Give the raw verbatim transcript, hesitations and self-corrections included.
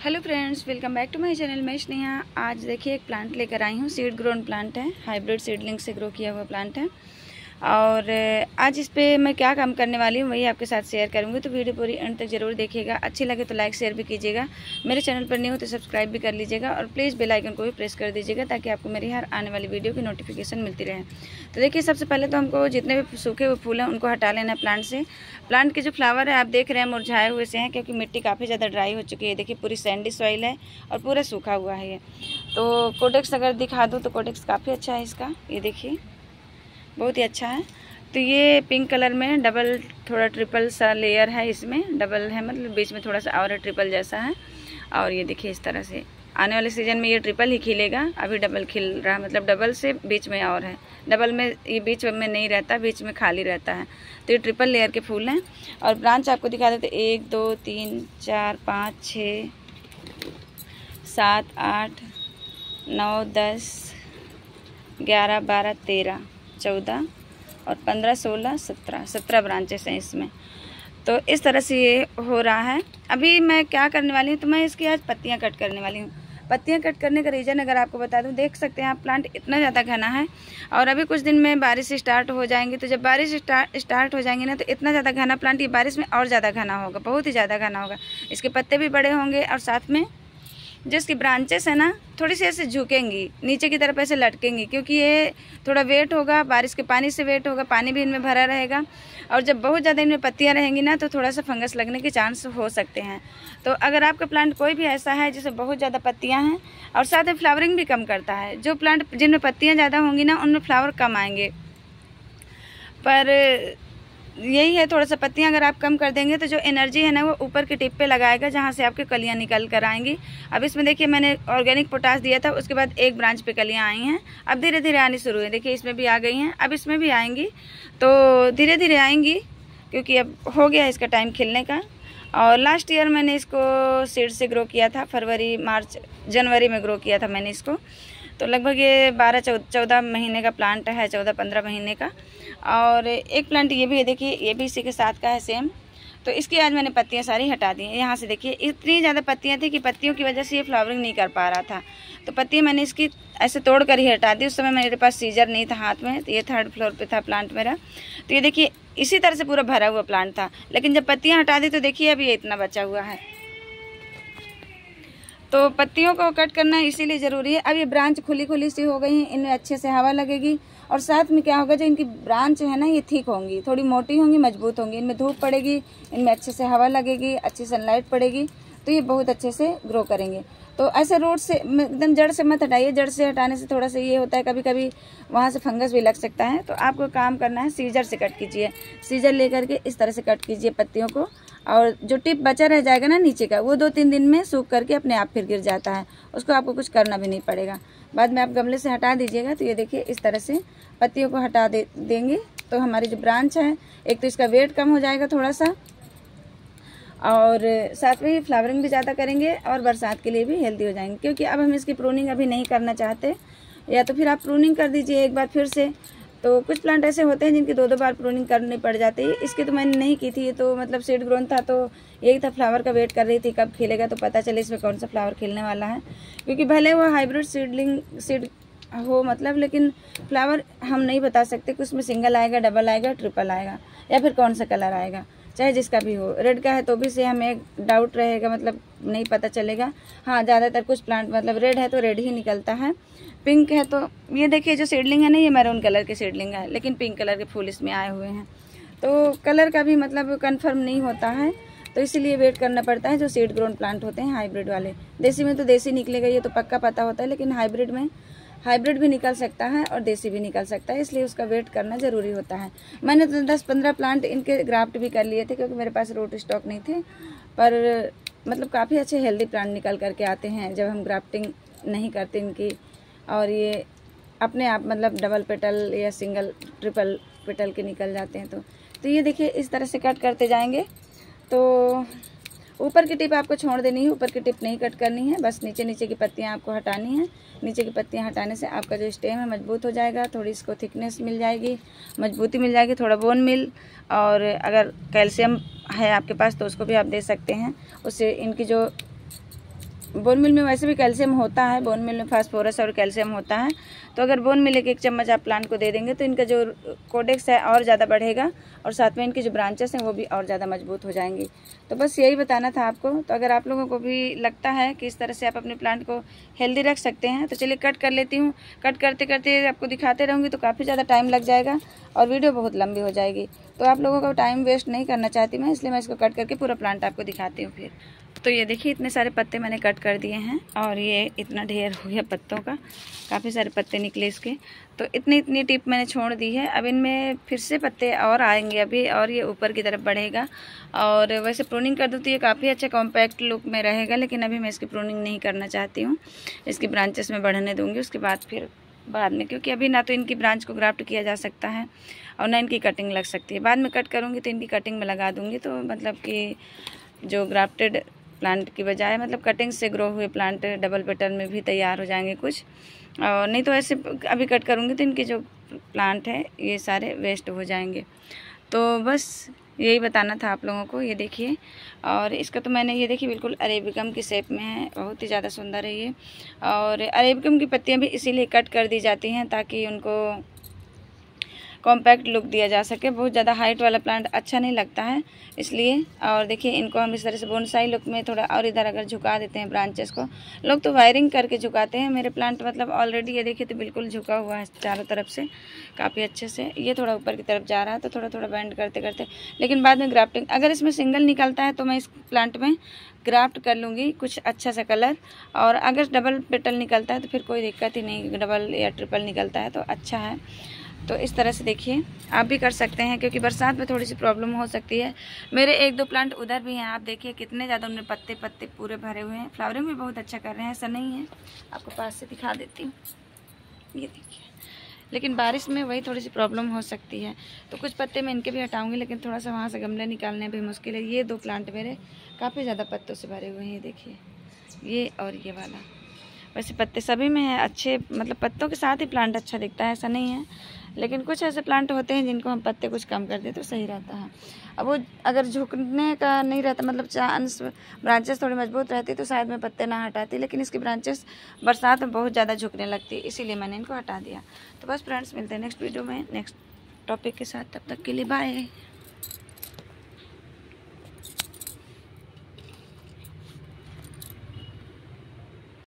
Hello friends, welcome back to my channel. मैं स्नेहा। आज देखिए एक प्लांट लेकर आई हूँ। सीड ग्रोन प्लांट है, हाइब्रिड सीडलिंग से ग्रो किया हुआ प्लांट है। और आज इस पे मैं क्या काम करने वाली हूँ वही आपके साथ शेयर करूँगी, तो वीडियो पूरी एंड तक जरूर देखिएगा। अच्छी लगे तो लाइक शेयर भी कीजिएगा। मेरे चैनल पर न्यू हो तो सब्सक्राइब भी कर लीजिएगा और प्लीज़ बेल आइकन को भी प्रेस कर दीजिएगा ताकि आपको मेरी हर आने वाली वीडियो की नोटिफिकेशन मिलती रहे। तो देखिए, सबसे पहले तो हमको जितने भी सूखे हुए फूल हैं उनको हटा लेना है प्लांट से। प्लांट के जो फ्लावर है आप देख रहे हैं मुरझाए हुए से हैं, क्योंकि मिट्टी काफ़ी ज़्यादा ड्राई हो चुकी है। देखिए पूरी सैंडी सॉइल है और पूरा सूखा हुआ है ये। तो कोडेक्स अगर दिखा दूँ तो कोडेक्स काफ़ी अच्छा है इसका, ये देखिए बहुत ही अच्छा है। तो ये पिंक कलर में डबल थोड़ा ट्रिपल सा लेयर है, इसमें डबल है मतलब बीच में थोड़ा सा और ट्रिपल जैसा है। और ये देखिए इस तरह से आने वाले सीजन में ये ट्रिपल ही खिलेगा। अभी डबल खिल रहा है, मतलब डबल से बीच में और है। डबल में ये बीच में नहीं रहता, बीच में खाली रहता है। तो ये ट्रिपल लेयर के फूल हैं। और ब्रांच आपको दिखा देते, एक दो तीन चार पाँच छः सात आठ नौ दस ग्यारह बारह तेरह चौदह और पंद्रह सोलह सत्रह सत्रह ब्रांचेस हैं इसमें। तो इस तरह से ये हो रहा है। अभी मैं क्या करने वाली हूँ, तो मैं इसकी आज पत्तियाँ कट करने वाली हूँ। पत्तियाँ कट करने का रीज़न अगर आपको बता दूँ, देख सकते हैं आप प्लांट इतना ज़्यादा घना है। और अभी कुछ दिन में बारिश स्टार्ट हो जाएंगी, तो जब बारिश स्टार्ट स्टार्ट हो जाएंगी ना, तो इतना ज़्यादा घना प्लांट ये बारिश में और ज़्यादा घना होगा, बहुत ही ज़्यादा घना होगा। इसके पत्ते भी बड़े होंगे और साथ में जो इसकी ब्रांचेस है ना, थोड़ी सी ऐसे झुकेंगी नीचे की तरफ, ऐसे लटकेंगी, क्योंकि ये थोड़ा वेट होगा, बारिश के पानी से वेट होगा, पानी भी इनमें भरा रहेगा। और जब बहुत ज़्यादा इनमें पत्तियां रहेंगी ना, तो थोड़ा सा फंगस लगने के चांस हो सकते हैं। तो अगर आपका प्लांट कोई भी ऐसा है जिसमें बहुत ज़्यादा पत्तियाँ हैं और साथ में फ्लावरिंग भी कम करता है, जो प्लांट जिनमें पत्तियाँ ज़्यादा होंगी ना उनमें फ्लावर कम आएंगे। पर यही है, थोड़ा सा पत्तियां अगर आप कम कर देंगे तो जो एनर्जी है ना वो ऊपर के टिप पे लगाएगा, जहां से आपकी कलियां निकल कर आएंगी। अब इसमें देखिए मैंने ऑर्गेनिक पोटास दिया था, उसके बाद एक ब्रांच पे कलियां आई हैं। अब धीरे धीरे आनी शुरू है, देखिए इसमें भी आ गई हैं, अब इसमें भी आएंगी। तो धीरे धीरे आएंगी क्योंकि अब हो गया इसका टाइम खिलने का। और लास्ट ईयर मैंने इसको सीड से ग्रो किया था, फरवरी मार्च जनवरी में ग्रो किया था मैंने इसको। तो लगभग ये बारह चौदह महीने का प्लांट है, चौदह पंद्रह महीने का। और एक प्लांट ये भी है, देखिए ये भी इसी के साथ का है सेम। तो इसकी आज मैंने पत्तियां सारी हटा दी हैं। यहाँ से देखिए इतनी ज़्यादा पत्तियां थी कि पत्तियों की वजह से ये फ्लावरिंग नहीं कर पा रहा था। तो पत्तियां मैंने इसकी ऐसे तोड़ कर ही हटा दी। उस समय मेरे पास सीजर नहीं था हाथ में, तो ये थर्ड फ्लोर पे था प्लांट मेरा। तो ये देखिए इसी तरह से पूरा भरा हुआ प्लांट था, लेकिन जब पत्तियाँ हटा दी तो देखिए अभी ये इतना बचा हुआ है। तो पत्तियों को कट करना इसीलिए ज़रूरी है। अब ये ब्रांच खुली खुली सी हो गई हैं, इनमें अच्छे से हवा लगेगी। और साथ में क्या होगा, जो इनकी ब्रांच है ना ये थिक होंगी, थोड़ी मोटी होंगी, मजबूत होंगी, इनमें धूप पड़ेगी, इनमें अच्छे से हवा लगेगी, अच्छी सनलाइट पड़ेगी, तो ये बहुत अच्छे से ग्रो करेंगे। तो ऐसे रोड से एकदम जड़ से मत हटाइए। जड़ से हटाने से थोड़ा सा ये होता है, कभी कभी वहाँ से फंगस भी लग सकता है। तो आपको काम करना है, सीजर से कट कीजिए। सीजर लेकर के इस तरह से कट कीजिए पत्तियों को। और जो टिप बचा रह जाएगा ना नीचे का, वो दो तीन दिन में सूख करके अपने आप फिर गिर जाता है, उसको आपको कुछ करना भी नहीं पड़ेगा। बाद में आप गमले से हटा दीजिएगा। तो ये देखिए इस तरह से पत्तियों को हटा दे देंगे तो हमारी जो ब्रांच है, एक तो इसका वेट कम हो जाएगा थोड़ा सा, और साथ में ही फ्लावरिंग भी ज़्यादा करेंगे और बरसात के लिए भी हेल्दी हो जाएंगे। क्योंकि अब हम इसकी प्रूनिंग अभी नहीं करना चाहते, या तो फिर आप प्रूनिंग कर दीजिए एक बार फिर से। तो कुछ प्लांट ऐसे होते हैं जिनकी दो दो बार प्रूनिंग करनी पड़ जाती है। इसकी तो मैंने नहीं की थी, ये तो मतलब सीड ग्रोन था, तो यही था फ्लावर का वेट कर रही थी कब खिलेगा, तो पता चले इसमें कौन सा फ्लावर खिलने वाला है। क्योंकि भले वो हाइब्रिड सीडलिंग सीड हो मतलब, लेकिन फ्लावर हम नहीं बता सकते कि उसमें सिंगल आएगा, डबल आएगा, ट्रिपल आएगा, या फिर कौन सा कलर आएगा। चाहे जिसका भी हो, रेड का है तो भी से हमें डाउट रहेगा, मतलब नहीं पता चलेगा। हाँ, ज़्यादातर कुछ प्लांट मतलब रेड है तो रेड ही निकलता है, पिंक है तो ये देखिए जो सीडलिंग है ना, ये मैरून कलर की सीडलिंग है, लेकिन पिंक कलर के फूल इसमें आए हुए हैं। तो कलर का भी मतलब कंफर्म नहीं होता है, तो इसीलिए वेट करना पड़ता है। जो सीड ग्रोन प्लांट होते हैं हाइब्रिड वाले, देसी में तो देसी निकलेगा ये तो पक्का पता होता है, लेकिन हाइब्रिड में हाइब्रिड भी निकल सकता है और देसी भी निकल सकता है, इसलिए उसका वेट करना ज़रूरी होता है। मैंने तो दस पंद्रह प्लांट इनके ग्राफ्ट भी कर लिए थे, क्योंकि मेरे पास रूट स्टॉक नहीं थे। पर मतलब काफ़ी अच्छे हेल्दी प्लांट निकल करके आते हैं जब हम ग्राफ्टिंग नहीं करते इनकी। और ये अपने आप मतलब डबल पेटल या सिंगल ट्रिपल पेटल के निकल जाते हैं। तो तो ये देखिए इस तरह से कट करते जाएंगे। तो ऊपर की टिप आपको छोड़ देनी है, ऊपर की टिप नहीं कट करनी है, बस नीचे नीचे की पत्तियां आपको हटानी है। नीचे की पत्तियां हटाने से आपका जो स्टेम है मजबूत हो जाएगा, थोड़ी इसको थिकनेस मिल जाएगी, मजबूती मिल जाएगी, थोड़ा बोन मिल। और अगर कैल्शियम है आपके पास तो उसको भी आप दे सकते हैं, उससे इनकी जो बोन मिल में वैसे भी कैल्शियम होता है, बोन मिल में फास्फोरस और कैल्शियम होता है। तो अगर बोन मिल एक एक चम्मच आप प्लांट को दे देंगे तो इनका जो कोडेक्स है और ज़्यादा बढ़ेगा और साथ में इनकी जो ब्रांचेस हैं वो भी और ज़्यादा मजबूत हो जाएंगी। तो बस यही बताना था आपको। तो अगर आप लोगों को भी लगता है कि इस तरह से आप अपने प्लांट को हेल्दी रख सकते हैं तो चलिए कट कर लेती हूँ। कट करते करते आपको दिखाते रहूँगी तो काफ़ी ज़्यादा टाइम लग जाएगा और वीडियो बहुत लंबी हो जाएगी। तो आप लोगों का टाइम वेस्ट नहीं करना चाहती मैं, इसलिए मैं इसको कट करके पूरा प्लांट आपको दिखाती हूँ फिर। तो ये देखिए इतने सारे पत्ते मैंने कट कर दिए हैं और ये इतना ढेर हो गया पत्तों का, काफ़ी सारे पत्ते निकले इसके। तो इतनी इतनी टिप मैंने छोड़ दी है। अब इनमें फिर से पत्ते और आएंगे अभी और ये ऊपर की तरफ बढ़ेगा। और वैसे प्रूनिंग कर दूँ तो ये काफ़ी अच्छा कॉम्पैक्ट लुक में रहेगा, लेकिन अभी मैं इसकी प्रूनिंग नहीं करना चाहती हूँ। इसकी ब्रांचेस में बढ़ने दूँगी उसके बाद फिर बाद में, क्योंकि अभी ना तो इनकी ब्रांच को ग्राफ्ट किया जा सकता है और ना इनकी कटिंग लग सकती है। बाद में कट करूँगी तो इनकी कटिंग में लगा दूँगी, तो मतलब कि जो ग्राफ्टेड प्लांट की बजाय मतलब कटिंग से ग्रो हुए प्लांट डबल पेटल में भी तैयार हो जाएंगे कुछ। और नहीं तो ऐसे अभी कट करूँगी तो इनके जो प्लांट है ये सारे वेस्ट हो जाएंगे। तो बस यही बताना था आप लोगों को। ये देखिए, और इसका तो मैंने ये देखिए बिल्कुल अरेबिकम की शेप में है, बहुत ही ज़्यादा सुंदर है ये। और अरेबिकम की पत्तियाँ भी इसीलिए कट कर दी जाती हैं ताकि उनको कॉम्पैक्ट लुक दिया जा सके। बहुत ज़्यादा हाइट वाला प्लांट अच्छा नहीं लगता है इसलिए। और देखिए इनको हम इस तरह से बोनसाई लुक में थोड़ा और इधर अगर झुका देते हैं ब्रांचेस को, लोग तो वायरिंग करके झुकाते हैं, मेरे प्लांट मतलब ऑलरेडी ये देखिए तो बिल्कुल झुका हुआ है चारों तरफ से काफ़ी अच्छे से। ये थोड़ा ऊपर की तरफ जा रहा है तो थोड़ा थोड़ा बेंड करते करते, लेकिन बाद में ग्राफ्टिंग अगर इसमें सिंगल निकलता है तो मैं इस प्लांट में ग्राफ्ट कर लूँगी कुछ अच्छा सा कलर। और अगर डबल पेटल निकलता है तो फिर कोई दिक्कत ही नहीं, डबल या ट्रिपल निकलता है तो अच्छा है। तो इस तरह से देखिए आप भी कर सकते हैं, क्योंकि बरसात में थोड़ी सी प्रॉब्लम हो सकती है। मेरे एक दो प्लांट उधर भी हैं, आप देखिए कितने ज़्यादा उनमें पत्ते पत्ते पूरे भरे हुए हैं। फ्लावरिंग भी बहुत अच्छा कर रहे हैं, ऐसा नहीं है, आपको पास से दिखा देती हूँ, ये देखिए। लेकिन बारिश में वही थोड़ी सी प्रॉब्लम हो सकती है। तो कुछ पत्ते मैं इनके भी हटाऊँगी, लेकिन थोड़ा सा वहाँ से गमले निकालने भी मुश्किल है। ये दो प्लांट मेरे काफ़ी ज़्यादा पत्तों से भरे हुए हैं, ये देखिए, ये और ये वाला। वैसे पत्ते सभी में है अच्छे, मतलब पत्तों के साथ ही प्लांट अच्छा दिखता है, ऐसा नहीं है। लेकिन कुछ ऐसे प्लांट होते हैं जिनको हम पत्ते कुछ कम कर दें तो सही रहता है। अब वो अगर झुकने का नहीं रहता, मतलब चांस ब्रांचेस थोड़ी मजबूत रहती तो शायद मैं पत्ते ना हटाती, लेकिन इसकी ब्रांचेस बरसात में बहुत ज़्यादा झुकने लगती है, इसीलिए मैंने इनको हटा दिया। तो बस फ्रेंड्स, मिलते हैं नेक्स्ट वीडियो में नेक्स्ट टॉपिक के साथ, तब तक के लिए बाय।